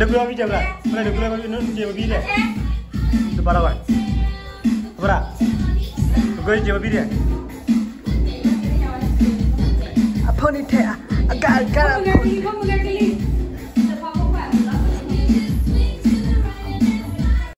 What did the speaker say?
Ada gula bija berat. Ada gula bija nu bija. Itu parah banget. Berat. Gue jawab bija. Apa nih teh? Agak-agak. Kamu gak keli.